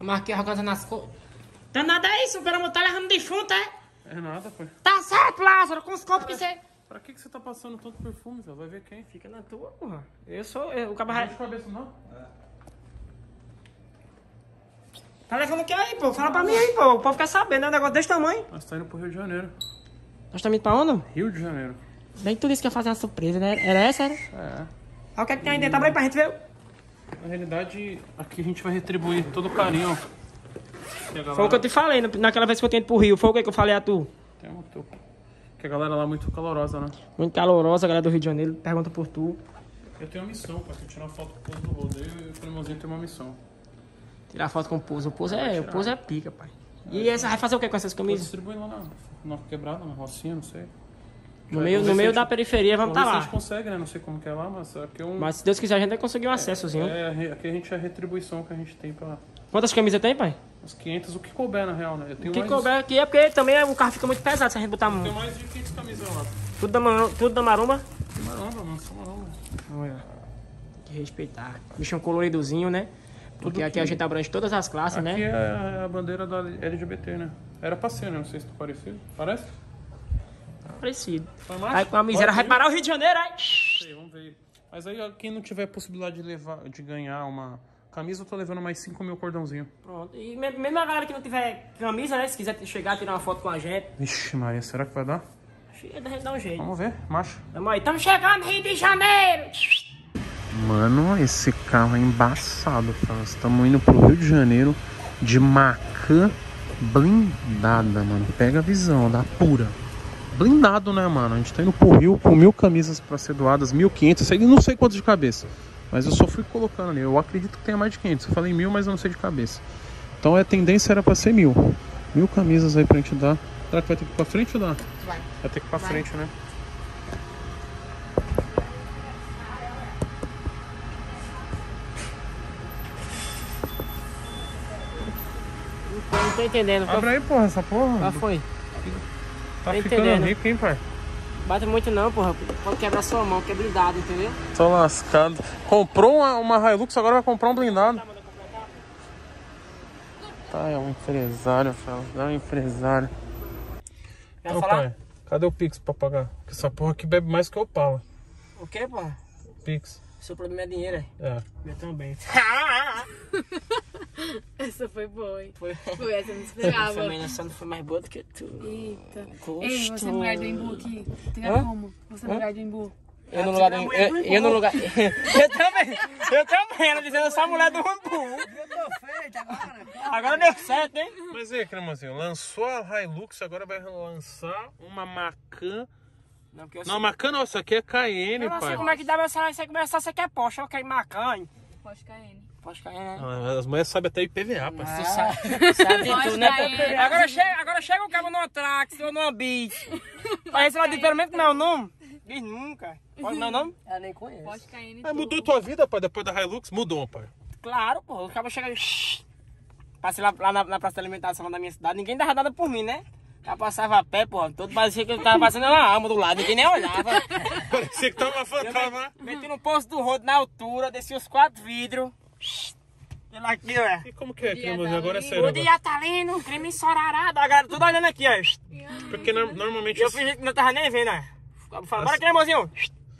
Marquei arrogância nas coisas. Danada é isso, pelo amor, tá levando defunto, é? É nada, pai. Tá certo, Lázaro, com os copos que você... Pra que você tá passando tanto perfume, Zé? Vai ver quem? Fica na tua, porra. Eu sou... o Não cabaré... de cabeça, não? Tá levando o que aí, pô? Fala pra mim aí, pô. O povo quer saber, né? Um negócio desse tamanho. Nós tá indo pro Rio de Janeiro. Nós estamos indo pra onde? Rio de Janeiro. Bem que tu disse que ia fazer uma surpresa, né? Era essa, era? É. Olha o que é que tem aí dentro, abre aí pra gente ver. Na realidade, aqui a gente vai retribuir todo o carinho. Que a galera... Foi o que eu te falei naquela vez que eu tinha ido pro Rio. Foi o que eu falei a tu? Tem um teu... Que a galera lá é muito calorosa, né? Muito calorosa, a galera do Rio de Janeiro. Pergunta por tu. Eu tenho uma missão, pai. Eu tirar uma foto com o pouso do rodeio e o Cremosinho tem uma missão. Tirar foto com o Pouso. O Pouso é pica, pai. E essa vai fazer o que com essas Vou camisas? distribuir lá na quebrada, na Rocinha, não sei. No meio da periferia, vamos Vamos tá ver se a lá. gente consegue, né? Não sei como que é lá, mas aqui é um... Mas se Deus quiser, a gente vai conseguir um acessozinho. Aqui a gente é a retribuição que a gente tem pra... Quantas camisas tem, pai? Uns 500, o que couber, na real, né? Eu tenho O que mais... couber aqui é porque também o carro fica muito pesado se a gente botar Tem mais de 500 camisas lá. tudo da maromba. Maromba, mano, só maromba. Olha, tem que respeitar. Bichão coloridozinho, né? Porque aqui a gente abrange todas as classes, Aqui né? é a bandeira da LGBT, né? Era pra ser, né? Não sei se tá parecido. Parece? Parecido. Tá macho? Aí com a miséria vai parar o Rio de Janeiro, aí. Sei, vamos ver. Mas aí, quem não tiver possibilidade de ganhar uma camisa, eu tô levando mais 5 mil cordãozinho. Pronto. E mesmo a galera que não tiver camisa, né? Se quiser chegar e tirar uma foto com a gente, Vixe, Maria, será que vai dar? a gente dá um jeito. Vamos ver, macho. Tamo aí. Tamo chegando no Rio de Janeiro. Mano, esse carro é embaçado, cara. Estamos indo pro Rio de Janeiro de Macan blindada, mano. Pega a visão, dá pura. Blindado, né, mano? A gente tá indo pro Rio com 1000 camisas pra ser doadas, 1500. Eu não sei quantos de cabeça, mas eu só fui colocando ali. Eu acredito que tenha mais de 500. Eu falei 1000, mas eu não sei de cabeça. Então a tendência era pra ser 1000. 1000 camisas aí pra gente dar. Será que vai ter que ir pra frente ou não? Vai ter que ir pra frente, né? Não tô entendendo. Abre aí, porra, essa porra. Qual foi? Tá tô ficando entendendo. rico, hein, pai? Bate muito não, porra. Pode quebrar sua mão, que é blindado, entendeu? Tô lascado. Comprou uma Hilux, agora vai comprar um blindado. Tá, é um empresário, fala. É um empresário. Quer Ô, falar? pai, cadê o Pix pra pagar? Porque essa porra aqui bebe mais que o Opala. O quê, porra? Pix. Seu problema é dinheiro, é? É. Eu também. Essa foi boa, hein? Foi. Foi, essa eu não esperava. Também só não foi mais boa do que tu. Eita. Gosto. Ei, você é mulher do Embu aqui. Tem Hã? como? Você é mulher do Embu. Eu no lugar do... Eu no lugar... Eu também. Ela dizendo, eu sou a mulher do Rambu. Eu tô feito agora. Agora deu certo, hein? Mas aí, Cremosinho, lançou a Hilux, agora vai lançar uma Macan. Não, porque eu Não, Macan não, essa aqui é Cayenne, Eu não sei pai. como é que dá meu celular, você começa você quer Porsche, eu quero Macan. Porsche Cayenne. Porsche Cayenne, né? Ah, as mulheres sabem até IPVA, pai. Você sabe de tudo, né? Cayenne. Agora chega o cabo numa Trax ou numa Beat. Aí você vai dizer pelo menos meu nome? Diz nunca. Qual é o meu nome? Eu nem conheço. Porsche Cayenne. Mas mudou tua vida, pai, depois da Hilux? Mudou, pai. Claro, pô. O cabo chega... Passei lá na praça de alimentação da minha cidade, ninguém dava nada por mim, né? Já passava a pé, pô. Todo parecia que eu tava passando uma alma do lado, ninguém nem olhava. Parecia que tava uma fantasma. Meti no posto do rodo na altura, desci os 4 vidros. Pela aqui, ó. E como que é, Cremosinho? tá Agora é lindo. sério. O Agora. dia tá lindo, creme ensorarado. A galera tudo olhando aqui, ó. Porque normalmente Eu fingi que não tava nem vendo, ó. Fala, bora, cremosinho.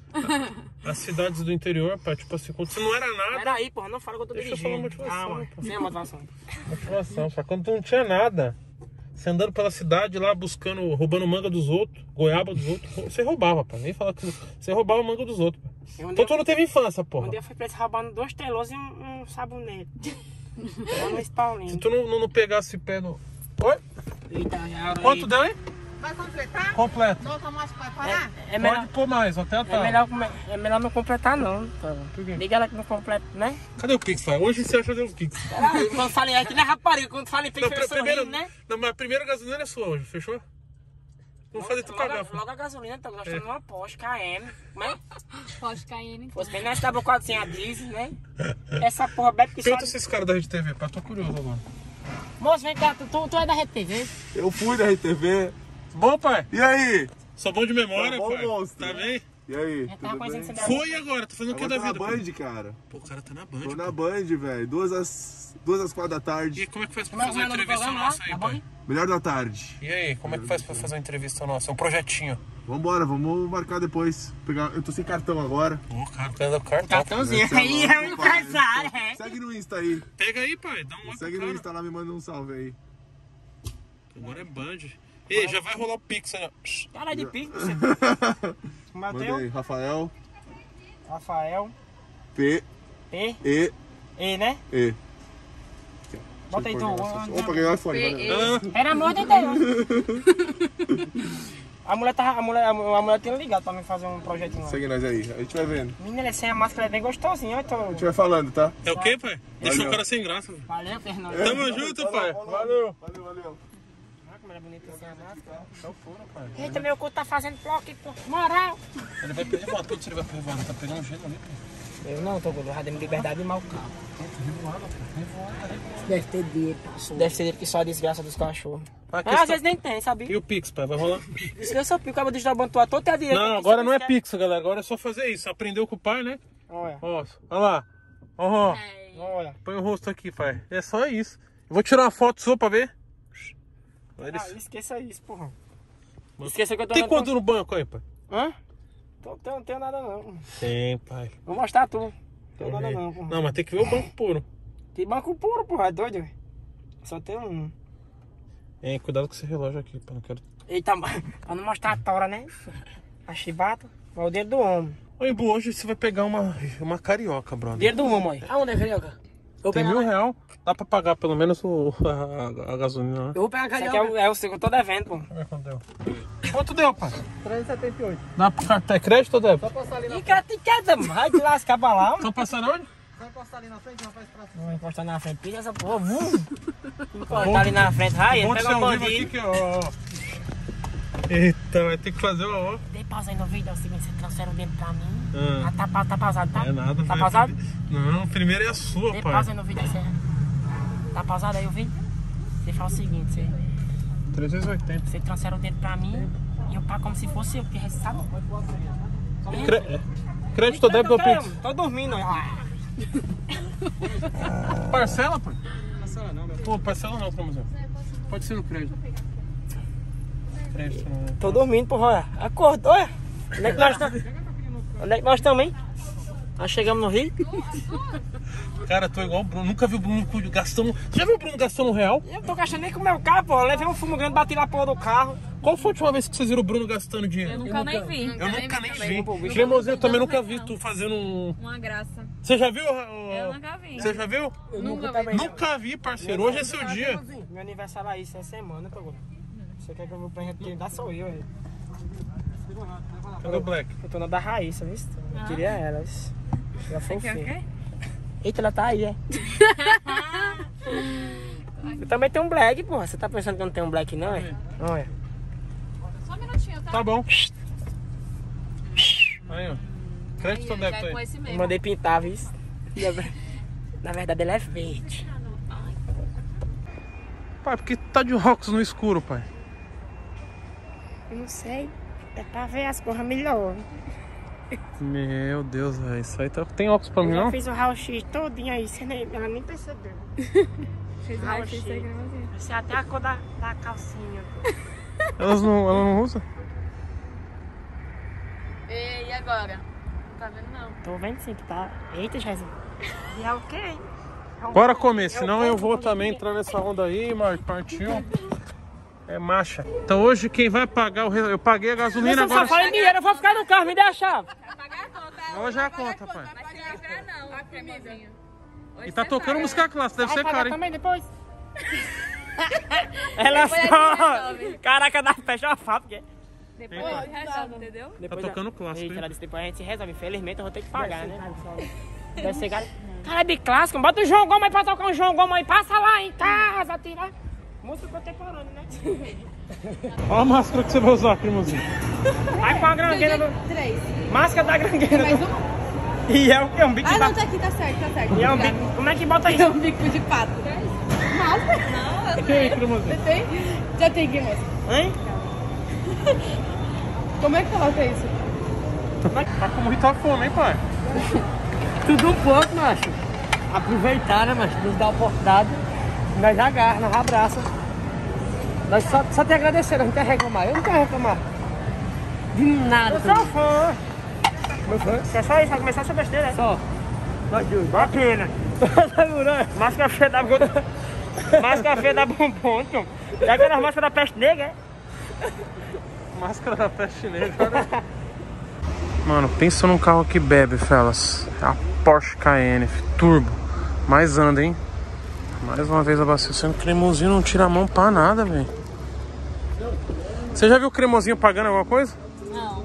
as cidades do interior, pai, tipo assim, quando você não era nada. Pera aí, porra, não fala que eu tô Deixa eu dirigindo. falar motivação, Calma, pô. sem motivação. Motivação, pai. Quando tu não tinha nada, você andando pela cidade lá buscando, roubando manga dos outros, goiaba dos outros, você roubava, pai. Nem falar que você roubava manga dos outros, pai. Então tu não teve infância, porra. Um dia eu fui preso roubando 2 telos e um sabonete. Lá no Paulinho. Se tu não pegasse pé no. Oi? Eita, já. Quanto deu, hein? Vai completar? Completo. Não, Tomás, vai parar? É melhor, Pode pôr mais, até a tarde. é melhor não completar, não. Por quê? Liga ela que não completa, né? Cadê o Pix, pai? Hoje você acha que deu o Pix. Peraí, quando falei aqui, né, rapariga? Quando falei Pix, eu primeiro, sorrindo, né? não, mas a primeira gasolina é sua hoje, fechou? Vamos fazer tu pagar. Logo a gasolina, tá gostando de uma Porsche KM, né? Porsche Cayenne. Fosse bem nessa tábua 400 a diesel, né? Essa porra bebe que só... Pergunta esses caras da Rede TV, pai. Tô curioso agora. Moço, vem cá, tu é da Rede TV? Eu fui da RTV. Bom, pai? E aí? Sou bom de memória, Tá bom, pai. monstro. Tá bem? E aí? Já tava Tudo conhecendo bem? você Foi agora, tá fazendo o que da Agora vida? tá na pô? Band, cara. Pô, o cara tá na Band. Tô pô. na Band, velho. 2 às 4 da tarde. E como é que faz pra Como é fazer o uma nome do entrevista programa nossa lá? aí, Tá pai? bom? Melhor da tarde. E aí, como é que faz pra fazer uma entrevista nossa? É um projetinho. Vambora, vamos marcar depois. Eu tô sem cartão agora. Ô, cara, pega o cartão. Cartãozinho. Esse é Aí louco, é um pai. empresário, é. Segue no Insta aí. Pega aí, pai. Dá um oi Segue pro no cara. Insta lá, me manda um salve aí. Agora é Band. Ei, já vai rolar o Pix aí, ó. Cara de pico, você. Como é o Manda teu? aí, Rafael. Rafael. P, E. E, E, né? E. Bota aí tu. Opa, ganhou o iPhone. valeu. Pelo amor de Deus. A mulher tinha ligado pra mim fazer um projetinho lá. Segue nós aí, a gente vai vendo. Menina, ele sem a máscara é bem gostosinho. A gente vai falando, tá? É o quê, pai? Deixou Valeu. o cara sem graça. velho. Valeu, Fernando. Tamo junto, pai. Valeu. Valeu. Olha como ela é bonita sem a máscara. Só fora, pai. Eita, meu cu tá fazendo bloco aqui, moral. Ele vai pedir voto. Quando ele vai pedir voto? Tá pegando gelo ali, pai. Eu não tô com já dei liberdade de mal carro. Deve ter dinheiro. Deve ser ele que só a desgraça dos cachorros. A Ah, questão- às vezes nem tem, sabia? E o Pix, pai? Vai rolar? Esqueça o pico, acaba de abandoar todo o dinheiro. Não, agora não é Pix, galera. Agora é só fazer isso. Aprendeu com o pai, né? Olha, Ó, olha lá. Ó, olha. põe o rosto aqui, pai. É só isso. Eu vou tirar uma foto sua pra ver. Olha Ah, isso. esqueça isso, porra. Esqueça que eu tô Tem andando quanto no banco aí, pai? com- Hã? Não tenho nada não. Tem, pai. Vou mostrar tu. Não tenho nada não, porra. Não, mas tem que ver o banco puro. Que banco puro, porra, é doido, velho. Só tem um. Hein, cuidado com esse relógio aqui, pai. Não quero. Eita, pra não mostrar a tora, né? A chibata. É o dedo do homem. Ô, Embu, hoje você vai pegar uma carioca, brother. Dedo do homem, aí. Aonde é, carioca? Eu Tem pegar- R$1.000. Dá pra pagar pelo menos a gasolina, né? Eu vou pegar a carioca. Isso aqui é o seu que eu tô devendo, pô. Quanto deu? Quanto deu, pai? 378. Dá pro cartão? É crédito ou débito? Passar ali na E cara, te quer, vai te lascar pra lá. Estão passando onde? Vai passar ali na frente, rapaz, pra Vou encostar na frente, pisa essa porra. Encostar ali na frente, vai, Bom de pega ser o ao vivo aqui bandido. que, ó. Eita, vai ter que fazer o. Dei pausa aí no vídeo, é o seguinte, você transfere o dedo pra mim. Ah. Já tá pausado, tá? É nada, Tá vai. pausado? Não, primeiro é a sua, Dei pai. pausa aí no vídeo, aí você... Tá pausado aí o vídeo? Você faz o seguinte, 380. você transfere o dedo pra mim e eu pago como se fosse eu, porque você sabe. Crédito ou débito ou Pix? Tô dormindo, ó. Parcela, pai? Parcela não, meu. Pô, parcela não, promoção. Pode ser no crédito. Crédito não. Tô dormindo, porra, olha. Acordou, olha. Onde é que nós estamos? Onde é que nós estamos, hein? Nós chegamos no Rio. Cara, tô igual o Bruno. Nunca vi o Bruno gastando. Você já viu o Bruno gastando R$1? Eu não tô gastando nem com o meu carro, porra. Eu levei um fumo grande, bati na porra do carro. Qual foi a última vez que vocês viram o Bruno gastando Eu dinheiro? nunca nem vi. Eu nunca nem também. vi. Cremosinho, eu também nunca vi tu fazendo um. Uma graça. Você já viu? Eu nunca vi. Você já viu? Nunca vi. Nunca vi, parceiro. Hoje é seu dia. Meu aniversário aí, isso é semana, pô. Você quer que eu vou pra gente dar sou eu, aí. Cadê o Black? Eu tô na da Raíssa, viu? Eu queria elas. Já foi Quer o quê? Eita, ela tá aí, é. Eu também tenho um black, porra. Você tá pensando que eu não tenho um black, não, é? Olha. Só um minutinho, tá? Tá bom. Aí, ó. Crédito ou Já débito é com aí? esse Eu mesmo. mandei pintar, viu? Na verdade, ele é verde. Pai, por que tá de óculos no escuro, pai? Eu não sei. É pra ver as coisas melhor. Meu Deus, velho. Isso aí tá... Tem óculos pra mim, Eu já não? fiz o raio-x todinho aí, ela nem percebeu. Fez raio-x. cremosinho. Você até a cor da calcinha. Ela não usa? E agora? Não tá vendo, não. Tô vendo sim que tá. Eita, Jesus. E é o quê? Bora comer, senão eu vou também entrar nessa onda aí, partiu. É marcha. Então hoje quem vai pagar o... Eu paguei a gasolina, Você só agora... fala em dinheiro, eu vou ficar no carro, me dê a chave. Pagar a conta. Hoje é a conta, pai. Mas tem que pagar não, a cremosinho. E tá tocando música clássica, deve Vai ser pagar caro, hein? também depois? Ela Depois a gente só... resolve. Caraca, dá fecha a fábrica. Depois a gente resolve, entendeu? Depois Tá tocando clássico, Eita, hein? ela disse, depois a gente se resolve. Infelizmente eu vou ter que pagar, né? Deve ser caro. Cara, é de clássico. Bota o João Gomes aí pra tocar um João Gomes aí. Passa lá em casa, tira. Música contemporânea, né? Olha a máscara que você vai usar, cremosinho. Vai com a grangueira do... 3. Máscara da grangueira. Mais do... um? E é o quê? Um bico de Ah, não, pato. tá aqui, tá certo, tá certo. E é um Obrigada. bico... Como é que bota isso? É um bico de pato. Máscara? Não, eu E aí, cremosinho? Você tem? Já tem cremoso. Hein? Como é que coloca isso? Tá com muita fome, hein, pai? Tudo um pouco, macho. Aproveitar, né, macho? Nos dá a oportunidade. Nós agarra, nós abraça. Nós só te agradecer, nós não quer reclamar. Eu não quero reclamar. De nada. Eu sou fã. Meu fã? É só isso, vai começar essa besteira, né? Só. Nós dois. Bacana. Mais café da gota. Mais café da bombom, tio. É aquela máscara da peste negra, é? Máscara da peste negra. Mano, pensa num carro que bebe, fellas. É a Porsche Cayenne Turbo. Mais anda, hein? Mais uma vez abastecendo. Cremosinho não tira a mão pra nada, velho. Você já viu o cremosinho pagando alguma coisa? Não.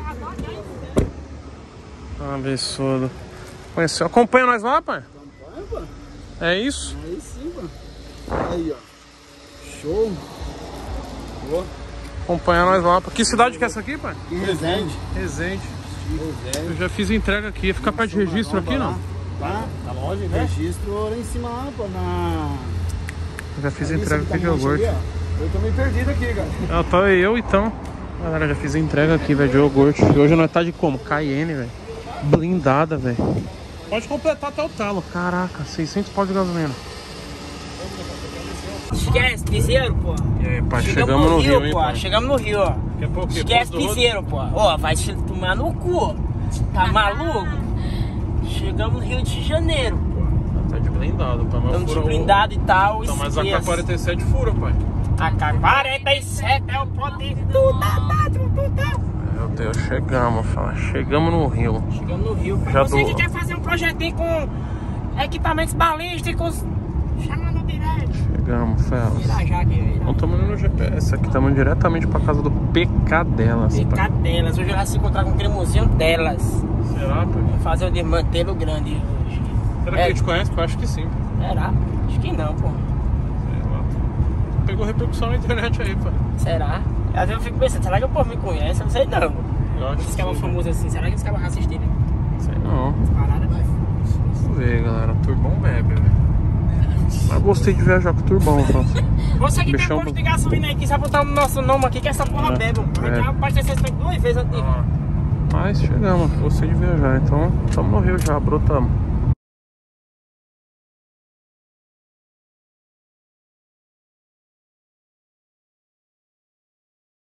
Absurdo. Conheceu? Acompanha nós lá, pai? É isso? Aí sim, mano. Aí, ó. Show. Boa. Acompanha nós lá. Que cidade que é essa aqui, pai? Resende. Resende. Eu já fiz entrega aqui. Ia ficar perto de registro aqui, não? Tá? Tá longe, né? Registro lá em cima, lá, pô, na... Eu já fiz entrega aqui de iogurte. Eu tô meio perdido aqui, cara. Ah, tá eu então. Galera, já fiz entrega aqui, velho, de iogurte. E hoje nós tá de como? Cayenne, velho. Blindada, velho. Pode completar até o talo. Caraca, 600 pau de gasolina. Esquece, piseiro, pô. E aí, pai, chegamos no Rio, hein, pô. pai? Chegamos no Rio, ó. Daqui a pouco, Esquece piseiro, pô. Ó, vai se tomar no cu. Tá maluco? Chegamos no Rio de Janeiro, pô. Tá de blindado, pai. Estamos de blindado e tal. Então, mas a K-47 fura, pai. A K-47 é o poder do danado. Meu Deus, chegamos, fala. Chegamos no Rio. Chegamos no Rio. Já Você tô... que quer fazer um projetinho com equipamentos balísticos, chama no direct. Chegamos, fellas. Irajá aqui, Não estamos indo no GPS, aqui estamos diretamente pra casa do PK delas. PK delas. Hoje ela se encontrar com o cremosinho delas. Será, pai? Vou fazer o desmantelo grande hoje. Será que a gente conhece? Eu acho que sim. Será? Acho que não, pô. Sei lá. Pegou repercussão na internet aí, pai. Será? Às vezes eu fico pensando, será que o povo me conhece? Eu não sei não. Eu acho Esse cara famoso assim, será que esse cara vai assistir, né? Sei não. Parada. Vamos ver, galera. Turbão bebe, velho. Mas gostei de viajar com o turbão, tá? Você que Bichão tem posto de gasolina aí, que sabe botar o nosso nome aqui, que essa porra bebe, pô. É. Já abasteceu esse tanque 2 vezes antes. Mas chegamos, gostei de viajar. Então, estamos no Rio já, brotamos.